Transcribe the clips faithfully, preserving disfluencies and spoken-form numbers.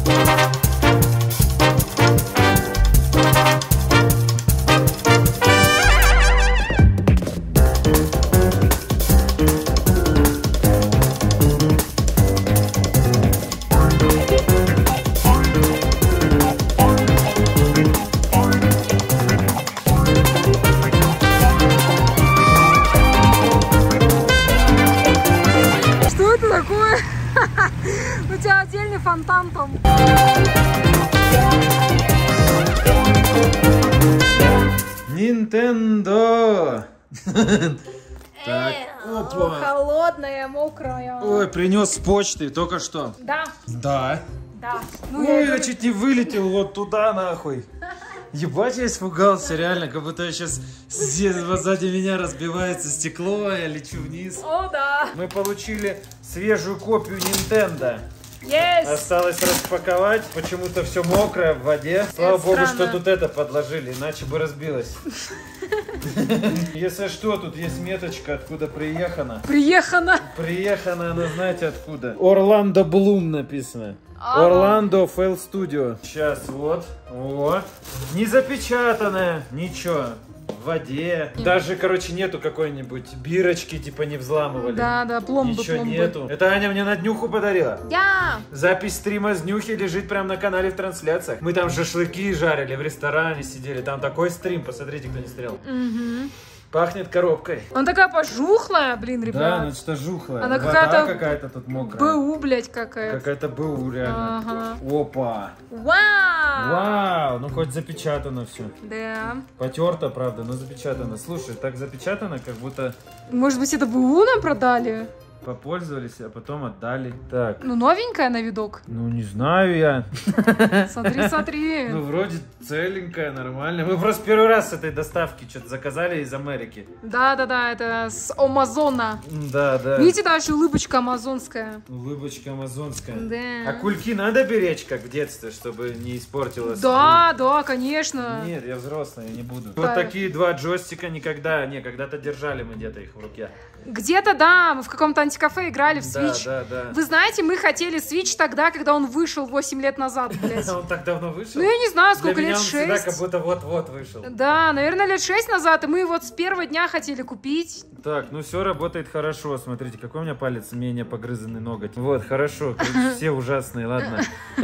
У тебя отдельный фонтан там. Nintendo. Так, опа. Холодная, мокрая. Ой, принес с почты только что. Да. Да. Да. Ну, Ой, я я чуть не вылетел вот туда нахуй. Ебать, я испугался, реально, как будто я сейчас сзади меня разбивается стекло, я лечу вниз. О, да. Мы получили свежую копию Nintendo. Есть. Осталось распаковать, почему-то все мокрое в воде. Слава Это богу, странно. что тут это подложили, иначе бы разбилось. Если что, тут есть меточка, откуда приехано. Приехано. Приехано, она знаете откуда? Орландо Блум написано. А. Орландо Фейл Студио. Сейчас вот. Вот. Не запечатанное. Ничего. В воде. Даже, короче, нету какой-нибудь бирочки, типа не взламывали. Да, да, пломбы, Ничего пломбы. нету. Это Аня мне на днюху подарила. Я. Запись стрима с днюхи лежит прямо на канале в трансляциях. Мы там шашлыки жарили, в ресторане сидели. Там такой стрим, посмотрите, кто не смотрел. Угу. Пахнет коробкой. Она такая пожухлая, блин, ребят. Да, ну что жухлая. Она Вода какая-то какая-то тут мокрая. БУ, блядь, какая-то. Какая-то БУ, реально. Ага. Опа. Вау. Вау, ну хоть запечатано все. Да. Потерто, правда, но запечатано. Слушай, так запечатано, как будто Может быть, это БУ нам продали? попользовались, а потом отдали. Так. Ну, новенькая на видок. Ну, не знаю я. Смотри, смотри. Ну, вроде целенькая, нормальная. Мы просто первый раз с этой доставки что-то заказали из Америки. Да-да-да, это с Амазона. Да, да. Видите, дальше улыбочка амазонская. Улыбочка амазонская. Да. А кульки надо беречь, как в детстве, чтобы не испортилось? Да, да, конечно. Нет, я взрослый, я не буду. Да. Вот такие два джойстика никогда, не, когда-то держали мы где-то их в руке. Где-то, да, мы в каком-то антикафе играли в Да, Switch. да, да. Вы знаете, мы хотели Switch тогда, когда он вышел восемь лет назад, блядь. Он так давно вышел? Ну, я не знаю, сколько Для меня лет, он всегда шесть. как будто вот-вот вышел. Да, наверное, лет шесть назад, и мы вот с первого дня хотели купить. Так, ну все работает хорошо. Смотрите, какой у меня палец менее погрызанный ноготь. Вот, хорошо. Все ужасные, ладно.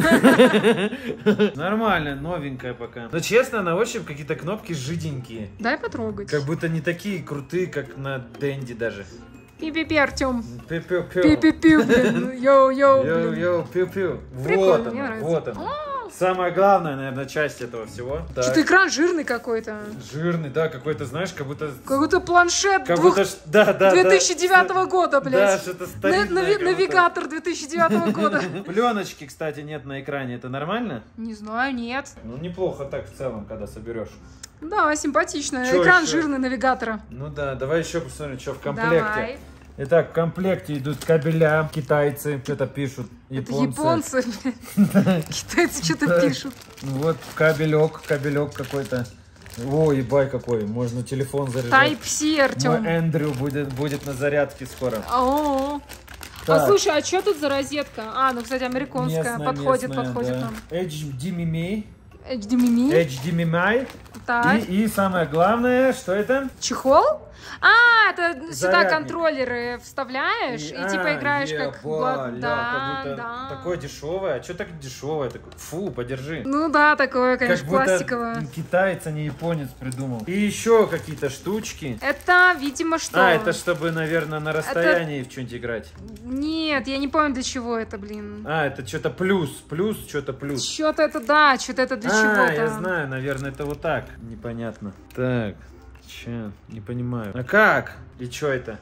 Нормально, новенькая пока. Но честно, на ощупь какие-то кнопки жиденькие. Дай потрогать. Как будто не такие крутые, как на Денди даже. Пи-пи-пи, Артем. Пиу-пиу-пиу. Пи-пи-пи, блин. Йоу-йоу, блин. Йоу-йоу, пиу-пиу. Прикольно, Вот мне оно, нравится. вот оно. Самая главная, наверное, часть этого всего. Что-то Так. экран жирный какой-то. Жирный, да, какой-то, знаешь, как будто... Как будто планшет Как двух- будто... ж- Да, да, две тысячи девятого да. года, Да, блядь. что-то На- старинное. нави- как будто. Навигатор две тысячи девятого года. Пленочки, кстати, нет на экране. Это нормально? Не знаю, нет. Ну, неплохо так в целом, когда соберешь. Да, симпатично. Чё Экран ещё? жирный навигатора. Ну да, давай еще посмотрим, что в комплекте. Давай. Итак, в комплекте идут кабеля, китайцы что-то пишут, Это японцы. японцы, блядь. Китайцы что-то пишут. Вот кабелек, кабелек какой-то. О, ебай какой, можно телефон заряжать. Type-C, Артем. Мой Эндрю будет, будет на зарядке скоро. О. А Так. слушай, а что тут за розетка? А, ну, кстати, американская. Местная, Подходит, местная, подходит да. нам. эйч ди эм ай. эйч ди эм ай. эйч ди эм ай. Так. И, и самое главное, что это? Чехол? А, это сюда Зарядник. контроллеры вставляешь и, а, типа играешь как... еба, гла- ля, Да, как будто да. такое дешевое. А что так дешевое? Такое? Фу, подержи. Ну да, такое, конечно, Как будто пластиковое. китаец, а не японец придумал. И еще какие-то штучки. Это, видимо, что? А, это чтобы, наверное, на расстоянии в что-нибудь играть. Нет, я не помню, для чего это, блин. А, это что-то плюс, плюс, что-то плюс. Что-то это, да, что-то это для а, чего-то. я знаю, наверное, это вот так. Непонятно. Так, че, не понимаю. А как? И что это?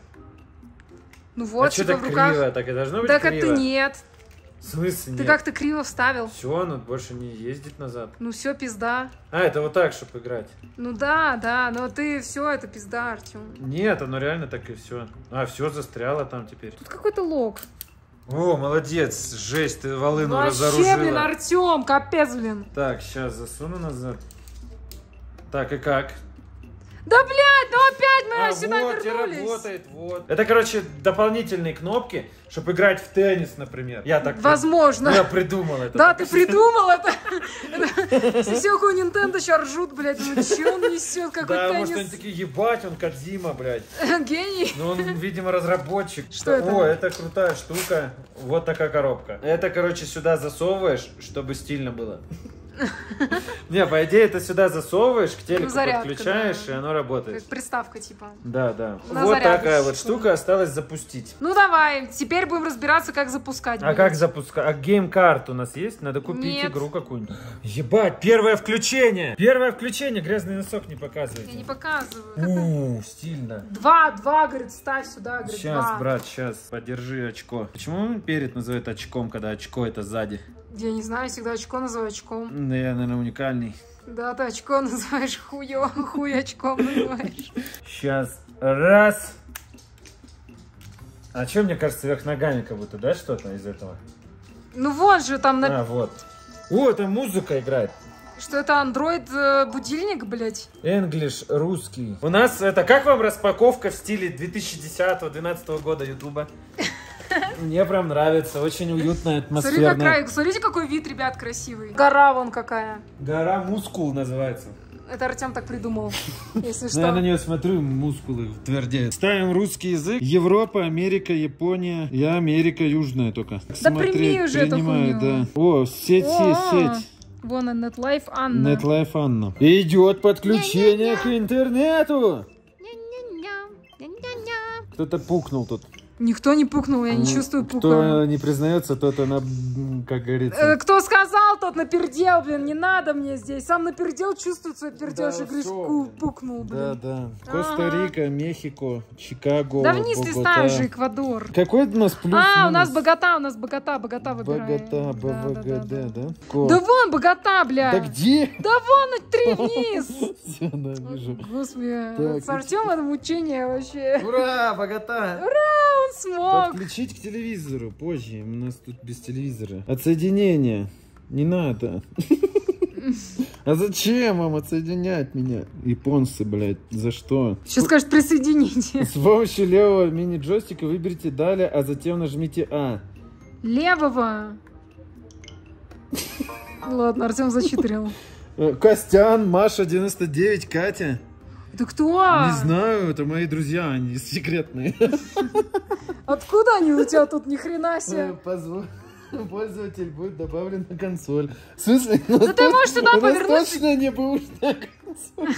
Ну вот, а что типа так в руках. криво? Так и должно быть Так криво? это нет. В смысле Ты нет? как-то криво вставил. Все, оно больше не ездит назад. Ну все, пизда. А, это вот так, чтобы играть. Ну да, да, но ты все, это пизда, Артем. Нет, оно реально так и все. А, все застряло там теперь. Тут какой-то лог. О, молодец, жесть, ты волыну Вообще, разоружила. блин, Артем, капец, блин. Так, сейчас засуну назад. Так, и как? Да, блядь, Ну опять мы А, сюда вот и вернулись. работает, вот. Это, короче, дополнительные кнопки, чтобы играть в теннис, например. Я так Возможно. Ну, я придумал это. Да, ты придумал это. Все у Nintendo сейчас ржут, блядь. Ну че он несет, какой Да, может, они теннис? такие, ебать, он Кодзима, блядь. Гений. Ну, он, видимо, разработчик. Что это? О, это крутая штука. Вот такая коробка. Это, короче, сюда засовываешь, чтобы стильно было. Не, по идее, это сюда засовываешь, к телеку подключаешь, и оно работает. Как приставка, типа. Да, да. На Вот зарядочку. такая вот штука, осталось запустить. Ну давай, теперь будем разбираться, как запускать. А как запускать? А гейм-карт у нас есть? Надо купить Нет. игру какую-нибудь. Ебать, первое включение! Первое включение, грязный носок не показывает. Я не показываю. Ууу, стильно. Два, два, говорит, ставь сюда, говорит, Сейчас, два. брат, сейчас, подержи очко. Почему перед называют очком, когда очко это сзади? Я не знаю, всегда очко называю очком. Да, я, наверное, уникальный. Да, ты очко называешь хуё, хуй очком называешь. Сейчас, раз. А что, мне кажется, вверх ногами как будто, да, что-то из этого? Ну вот же там, на... А, вот. О, там музыка играет. что это Android э, будильник, блядь? English, русский. У нас это, как вам распаковка в стиле две тысячи десятого-двенадцатого года ютуба? Мне прям нравится, очень уютная, Смотри, на атмосферная. край, смотрите, какой вид, ребят, красивый. Гора вон какая. Гора Мускул называется. Это Артем так придумал, если Ну, я на что. нее смотрю, мускулы твердеют. Ставим русский язык. Европа, Америка, Япония. Я Америка южная только. Да прими уже эту принимаю, хуйню. да. О, сеть есть, О, сеть. Вон она, NetLife Анна. NetLife Анна. Идет подключение к интернету. Кто-то пукнул тут. Никто не пукнул, я не чувствую пука. Кто не признается, тот она, как говорится. Э, Кто сказал, тот напердел, блин, не надо мне здесь. Сам напердел, чувствует свой пердеж, Да, и говоришь, всё, ку- блин. пукнул, Да, блин. да. Ага. Коста-Рика, Мехико, Чикаго, Да вниз Богота. листаем же, Эквадор. Какой у нас плюс? А, у нас Богота, у нас Богота, Богота выбираем. Богота, Да, да, да, БВГД, да. да? Да Ко. вон Богота, бля. Да где? Да вон, ну, три вниз. Все, да, вижу. Господи, Так, с Артемом это мучение вообще. Ура, Богота! Он смог. Подключить к телевизору позже. У нас тут без телевизора. Отсоединение. Не надо. А зачем вам отсоединять меня? Японцы, блядь, за что? Сейчас скажет, присоедините. С помощью левого мини-джойстика выберите далее, а затем нажмите А. Левого. Ладно, Артем зачитрил. Э, Костян, Маша девяносто девять, Катя. Это кто? Не знаю, это мои друзья, они секретные. Откуда они у тебя тут, ни хрена Э, себе? позво- Пользователь будет добавлен на консоль. В смысле? Да ты можешь сюда У нас повернуться. точно не бэушная консоль.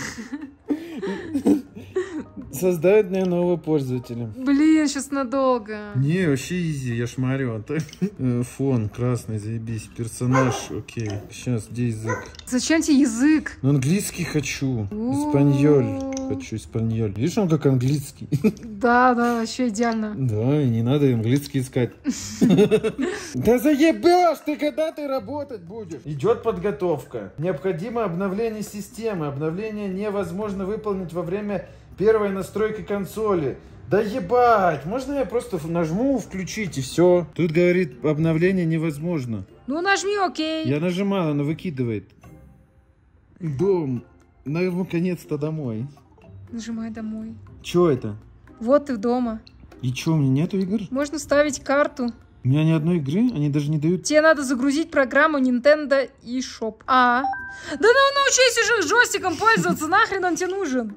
Создать мне нового пользователя. Блин, сейчас надолго. Не, вообще изи, я шмарю. А так, э, фон красный, заебись. Персонаж, окей. Сейчас, где язык? Зачем тебе язык? Ну, английский хочу. О. Испаньоль. Хочу испаньоль. Видишь, он как английский. Да, да, вообще идеально. Да, и не надо английский искать. Да заебешь ты, когда ты работать будешь. Идет подготовка. Необходимо обновление системы. Обновление невозможно выполнить во время первой настройки консоли. Да ебать, можно я просто нажму включить и все. Тут говорит, обновление невозможно. Ну нажми окей. Я нажимал, оно выкидывает. Дом. Наконец-то домой. Нажимай домой. Че это? Вот ты дома. И че, у меня нету игр? Можно ставить карту. У меня ни одной игры, они даже не дают. Тебе надо загрузить программу Nintendo eShop. А? Да ну научись уже джойстиком пользоваться, нахрен он тебе нужен?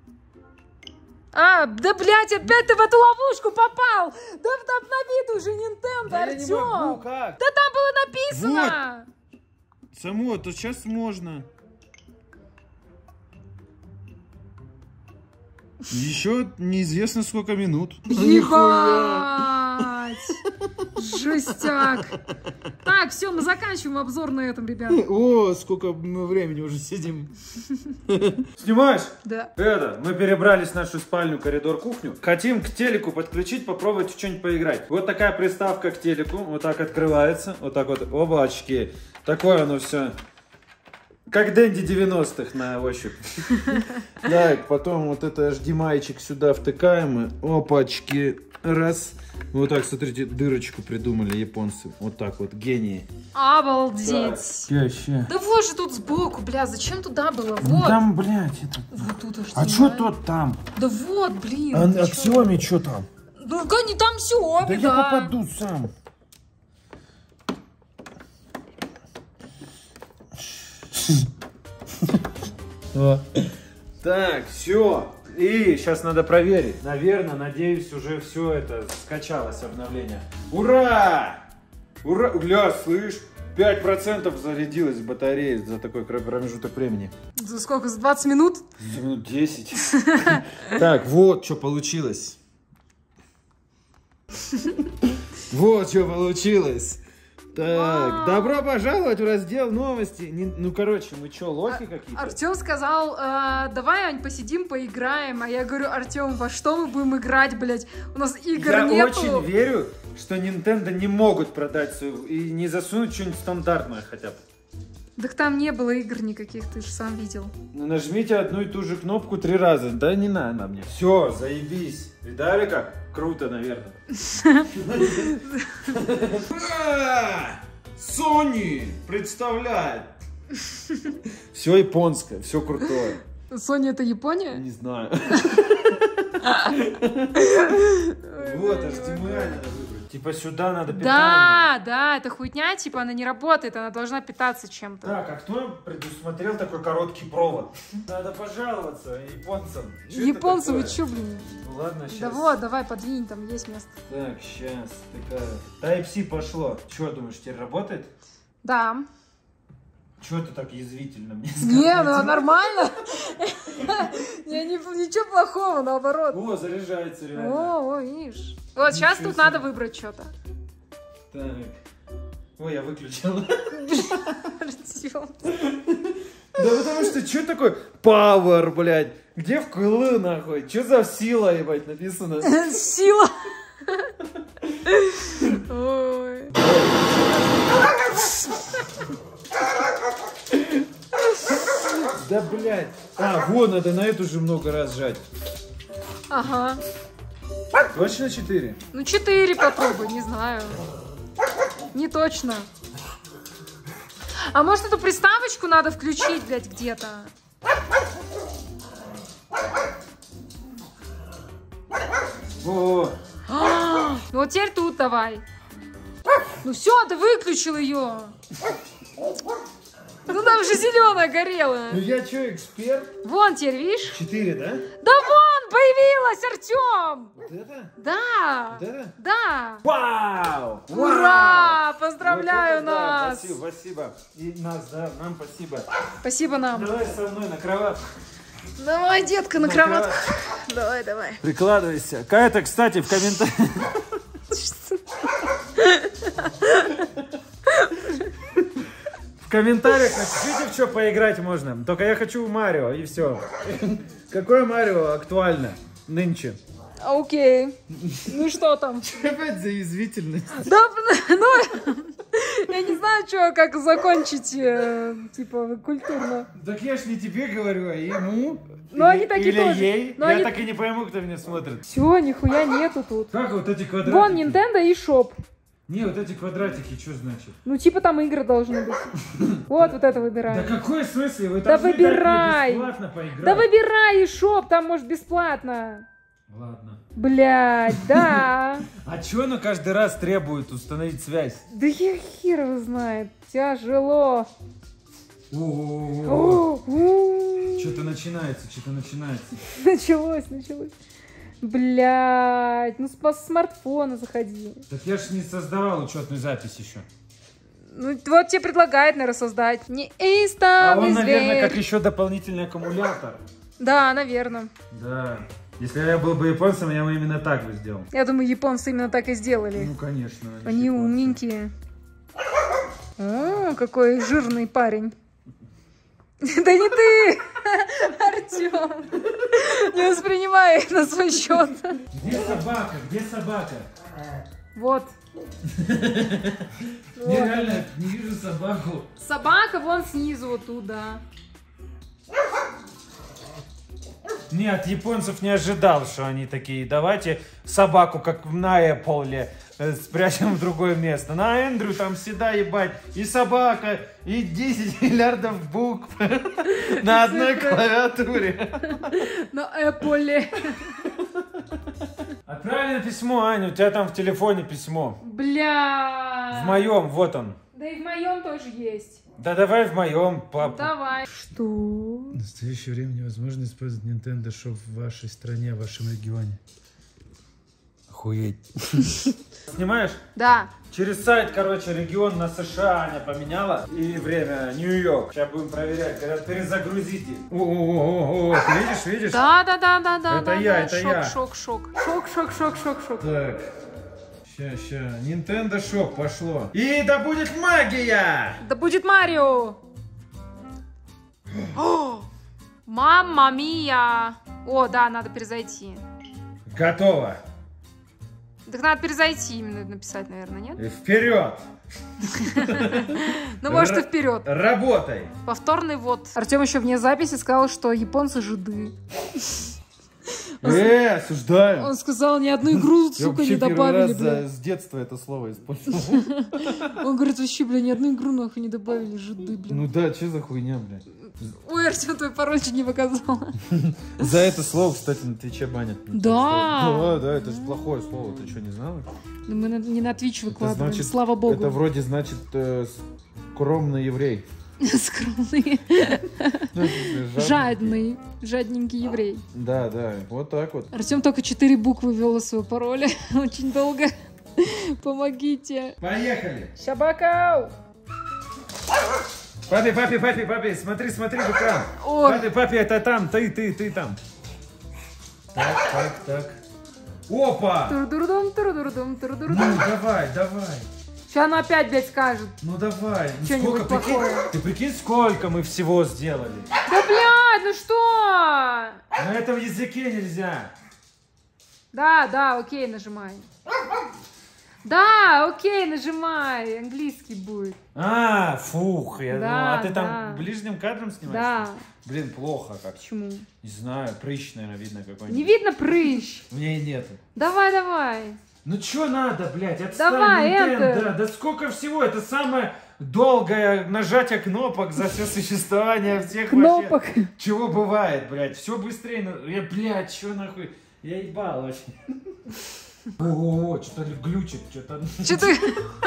А, да блять, опять ты в эту ловушку попал! Да обнови уже Nintendo, Да я не Артем! могу, как? Да там было написано! Само, то сейчас можно. Еще неизвестно сколько минут. Ебать! Жестяк! Так, все, мы заканчиваем обзор на этом, ребят. О, сколько мы времени уже сидим. Снимаешь? Да. Это, мы перебрались в нашу спальню, коридор, кухню. Хотим к телеку подключить, попробовать в что-нибудь поиграть. Вот такая приставка к телеку. Вот так открывается. Вот так вот, оба очки. Такое оно все. Как Дэнди девяностых на ощупь. Так, потом вот это эйч ди эм ай-чик сюда втыкаем. И опачки. Раз. Вот так, смотрите, дырочку придумали японцы. Вот так вот, гении. Обалдеть. Ща, ща. Да вот же тут сбоку, бля, зачем туда было? Ну, Вот. там, блядь, это... Вот тут эйч ди эм ай. А что тот там? Да вот, блин. А, ты а чё? Xiaomi что там? Ну, не там Xiaomi, Да, да. я попаду сам. Так, все. И сейчас надо проверить. Наверное, надеюсь, уже все это скачалось обновление. Ура! Ура! Бля, слышь, пять процентов зарядилась батарея за такой промежуток времени. За сколько? За двадцать минут? За минут десять. Так, вот что получилось. Вот что получилось. Так, добро пожаловать в раздел новости. Не- ну, короче, мы что, лохи какие-то? Артем сказал, э, давай, Ань, посидим, поиграем. А я говорю, Артем, во что мы будем играть, блядь? У нас игр Я нету. очень верю, что Nintendo не могут продать свою и не засунуть что-нибудь стандартное хотя бы. Так там не было игр никаких, ты же сам видел. Ну, нажмите одну и ту же кнопку три раза. Да не надо на мне. Все, заебись. Видали как? Круто, наверное. Ура! Sony представляет. Все японское, все крутое. Sony это Япония? Не знаю. Вот, эйч ди эм ай надо выбрать. Типа сюда надо питание. Да, да, это хуйня, типа она не работает, она должна питаться чем-то. Так, а кто предусмотрел такой короткий провод? Надо пожаловаться японцам. Чё это Японцы, вы такое? чё, блин? Ну ладно, сейчас. Да вот, давай, подвинь, там есть место. Так, сейчас. Такая. Type-C пошло. Че, думаешь, теперь работает? Да. Чего ты так язвительно мне Не, сказала? ну нормально. Я не, ничего плохого, наоборот. О, заряжается реально. О, о, видишь. Вот сейчас Ничего тут себе. надо выбрать что-то. Так. Ой, я выключил. Артём. Да потому что, что такое Power, блядь? Где в КЛ, нахуй? Что за сила, ебать, написано? Сила. Ой. Да, блядь. А, вот, надо на эту же много раз жать. Ага. Точно четыре? Ну, четыре попробуй, не знаю. Не точно. А может, эту приставочку надо включить, блядь, где-то? О, А, ну вот теперь тут давай. Ну все, ты выключил ее. Ну там же зеленая горела. ну я что, эксперт? Вон теперь, видишь? Четыре, да? Да вон, появилась, Артем! Вот это? Да, Вот это? да. Вау! Ура! Вау! Поздравляю Вот это да, нас! Спасибо, спасибо. И нас, да, нам спасибо. Спасибо нам. Давай со мной на кровать. Давай, детка, на На кроватку. Давай, давай. Прикладывайся. Катя, кстати, в комментариях... В комментариях напишите, в что поиграть можно. Только я хочу в Марио, и все. Какое Марио актуально нынче? Окей. Ну что там? Опять за язвительность. Да, ну, я не знаю, что, как закончить, э, типа, культурно. Так я ж не тебе говорю, а ему. Ну, они такие Или тоже. ей. Но Я они- так и не пойму, кто меня смотрит. Все, нихуя нету тут. Как вот эти квадратики? Вон, Nintendo и Shop. Не, вот эти квадратики, что значит? Ну, типа там игры должны быть. Вот, вот это Да выбираем. какой смысл? Вы Да должны дать мне выбирай. бесплатно поиграть. Да выбирай и Shop, там может бесплатно. Ладно. Блядь, да. А чё оно каждый раз требует установить связь? Да я хер его знает. Тяжело. О, У-у-у. что-то начинается, что-то начинается. Началось, началось. Блядь, ну с с смартфона заходи. Так я ж не создавал учетную запись еще. Ну вот тебе предлагает, наверное, создать. Не А истовый он, наверное, зверь. как еще дополнительный аккумулятор. Да, наверное. Да. Если я был бы японцем, я бы именно так бы сделал. Я думаю, японцы именно так и сделали. Ну, конечно. Они японцы. умненькие. О, какой жирный парень. Да не ты, Артем. Не воспринимай их на свой счет. Где собака? Где собака? Вот. Я реально не вижу собаку. Собака вон снизу, вот туда. Не, от японцев не ожидал, что они такие. Давайте собаку, как на Apple, спрячем в другое место. На Эндрю там всегда, ебать, и собака, и десять миллиардов букв на одной клавиатуре. На Apple. Отправили письмо, Аня, у тебя там в телефоне письмо. Бля. В моем, вот он. Да и в моем тоже есть. Да давай в моем, папа. Давай. Что? В настоящее время невозможно использовать Nintendo Shop в вашей стране, в вашем регионе. Охуеть. Снимаешь? Да. Через сайт, короче, регион на США Аня поменяла. И время Нью-Йорк. Сейчас будем проверять, когда перезагрузите. О-о-о-о, ты видишь, видишь? Да, да, да, да, да. Это да, я, да. это шок, я. Шок, шок, шок, шок, шок, шок, шок. Так. Ща, ща. Nintendo Shop пошло. И да будет магия! Да будет Марио! О, мамма мия! О, да, надо перезайти. Готово. Так надо перезайти именно написать, наверное, нет? И вперед! Ну, может, и вперед. Работай! Повторный вот. Артем еще вне записи сказал, что японцы жиды. Э, осуждаю! Он сказал, ни одну игру, сука, не добавили, бля. С детства это слово использовал. Он говорит, вообще, бля, ни одну игру нахуй не добавили, жиды, бля. Ну да, что за хуйня, бля? Ой, Артем, твой пароль чуть не показал. За это слово, кстати, на Твиче банят. Да. Да, да, это же плохое слово, ты что, не знала? Ну, мы на- не на Twitch Это выкладываем, значит, слава богу. это вроде значит э, скромный еврей. Скромный. Ну, жадный. Жадный. Жадненький еврей. Да, да, вот так вот. Артем только четыре буквы ввел из своего пароля. Очень долго. Помогите. Поехали! Собака! Папе, папе, папе, папе, смотри, смотри в экран. Ой. Папе, папе, это там, ты, ты, ты там. Так, так, так. Опа! Турдурдум, турдурдум, Ну, турдурдум. давай, давай. Сейчас она опять, блядь, скажет. Ну давай. Ну, Что-нибудь сколько, прикинь, плохое. ты прикинь, сколько мы всего сделали. Да, блядь, ну что? На этом языке нельзя. Да, да, окей, нажимай. Да, окей, нажимай. Английский будет. А, фух, я Да, думал, а ты да. там ближним кадром снимаешь? Да. Блин, плохо как. Почему? Не знаю, прыщ, наверное, видно какой-нибудь. Не видно прыщ. У меня и нету. Давай, давай. Ну чё надо, блядь, отстань, Давай, Nintendo. Enter. Да сколько всего, это самое долгое нажатие кнопок за все существование всех Кнопок. вообще. Чего бывает, блядь, все быстрее. на- Я, блядь, чё нахуй, я ебал вообще. О, что-то глючит, что-то. Че ты?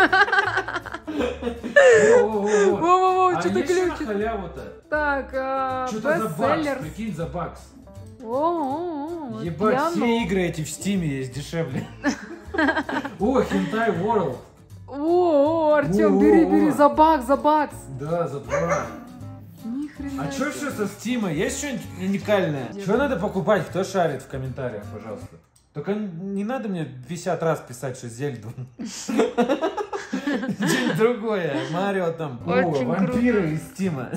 Во-во-во, А что-то есть ещё глючит. халяву-то? Так, а, Что-то за бакс, бестселлер. прикинь, за бакс. О, Ебать, пьяно. все игры эти в стиме есть дешевле. О, Hentai World. О, Артем, О, бери, о, бери, о. за бакс, за бакс. Да, за два. Ни хрена. А что себе. все со стима? Есть что-нибудь уникальное? Что надо покупать? Кто шарит в комментариях, пожалуйста. Только не надо мне пятьдесят раз писать, что Зельду. Что-нибудь другое. Марио там. О, Очень вампиры из стима.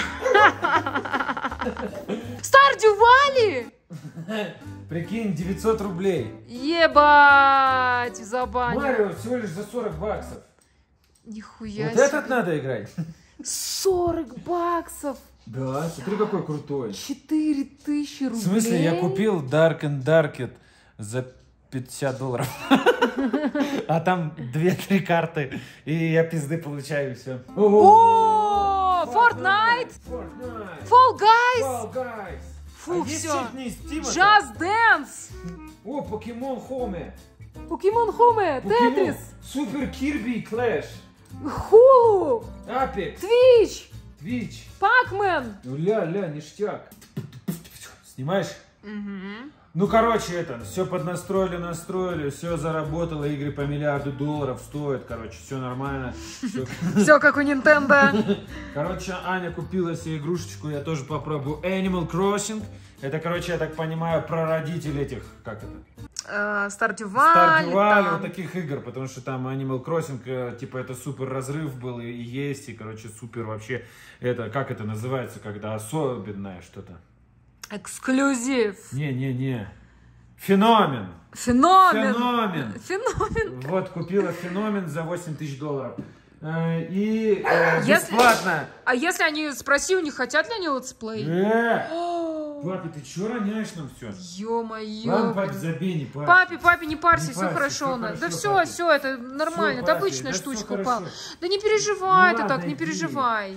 Стардю Вали! Прикинь, девятьсот рублей. Ебать, забанил. Марио всего лишь за сорок баксов. Нихуя Вот себе. этот надо играть. сорок баксов. Да, смотри, какой крутой. четыре тысячи рублей. В смысле, я купил Dark and Darked за пятьдесят долларов. А там две-три карты, и я пизды получаю, и все. О, Fortnite, Fortnite. Fall Guys, Fall Guys. Фу, А есть всё. что-нибудь не из Steam-то? Just Dance, О, Покемон Хоме. Покемон Home, Тетрис, Супер Кирби Клэш. Hulu, Апекс. Twitch, Твич. Pac-Man. Ну ля-ля, ништяк. Снимаешь? Ну, короче, это, все поднастроили, настроили, все заработало, игры по миллиарду долларов стоят, короче, все нормально. Всё. Все как у Nintendo. Короче, Аня купила себе игрушечку, я тоже попробую. Animal Crossing. Это, короче, я так понимаю, прародитель этих, как это? Стардю Вали. Stardew Valley, вот таких игр, потому что там Animal Crossing, э, типа, это супер разрыв был и, и есть, и, короче, супер вообще, это, как это называется, когда особенное что-то? Эксклюзив. Не-не-не. Феномен. Феномен. Феномен. Феномен. Вот, купила феномен за восемь тысяч долларов. Э, И э, Если- бесплатно. А если они, спроси у них, хотят ли они летсплей? Э, Папе, ты чё роняешь нам все? Ё-моё. Ладно, папе, забей, не парься. Папе, папе, не парься, Не все парься, хорошо. всё у нас. Да хорошо, все, папе. все, это нормально, Всё, это папе, обычная да всё штучка хорошо. упала. Да не переживай, Ну ты ладно, так, не иди. переживай.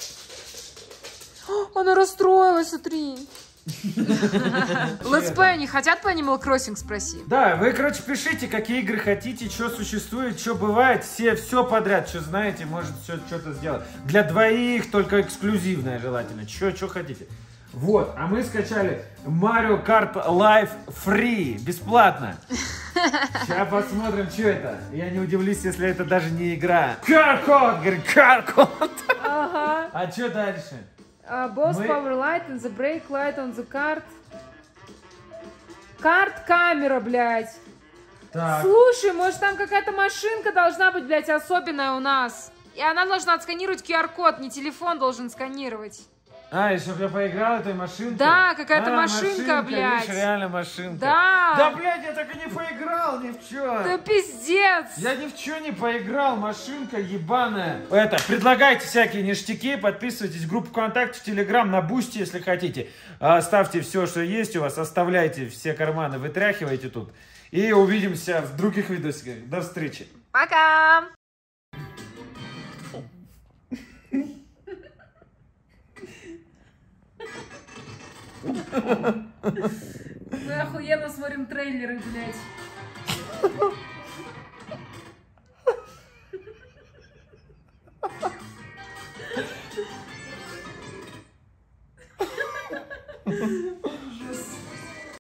О, она расстроилась, смотри. Летсплей не хотят по Animal Crossing, спроси. Да, вы, короче, пишите, какие игры хотите, что существует, что бывает, все, все подряд, что знаете, может все что-то сделать. Для двоих только эксклюзивное желательно, что, что хотите. Вот, а мы скачали Mario Kart Live Free, бесплатно. Сейчас посмотрим, что это. Я не удивлюсь, если это даже не игра. Каркот, говорит, каркот. Ага. А что дальше? Boss Мы- power light and the brake light on the cart. Карт камера, блядь. Так. Слушай, может там какая-то машинка должна быть, блядь, особенная у нас. И она должна отсканировать ку ар код, не телефон должен сканировать. А, и чтобы я поиграл этой машинкой? Да, какая-то А, машинка, блядь. Видишь, реально машинка. Да. Да, блядь, я так и не поиграл ни в чё. Да пиздец. Я ни в чё не поиграл, машинка ебаная. Это, предлагайте всякие ништяки, подписывайтесь в группу ВКонтакте, в Телеграм, на Бусти, если хотите. А, ставьте все, что есть у вас, оставляйте все карманы, вытряхивайте тут. И увидимся в других видосиках. До встречи. Пока. Мы охуенно смотрим трейлеры, блядь.